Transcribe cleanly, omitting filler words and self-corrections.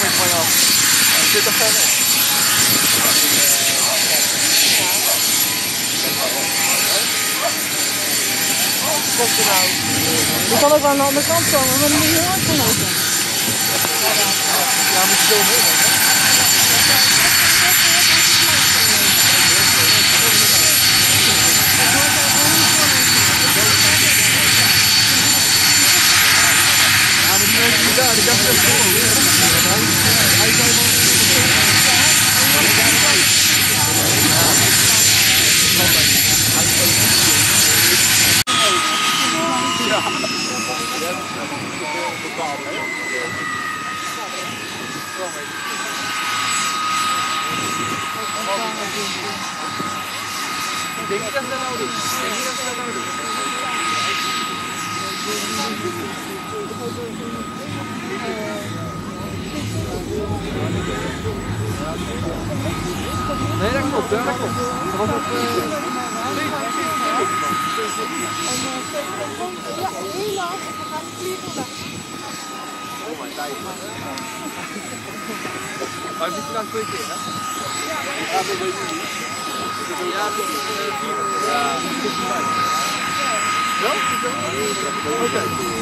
van je af. Het zit er verder. Komt er nou? Je kan ook wel aan de andere kant komen, maar dan moet je heel hard van lopen. Ja, moet je zo mee. Ja, maar die mensen die daar, die dachten dat zo. Hij zou wel... Ja. Denk je dat ze dat nou doen? Denk je dat ze dat nou doen? Nee, dat klopt, ja, dat klopt. Dat was op... Ja, heel lang. We gaan vliegen weg. Oh mijn tijd. Maar je ziet er dan 2 keer, hè? Ja, dat weet ik niet. Ja, dat is 4. Ja, dat is 5. Wel? Oké.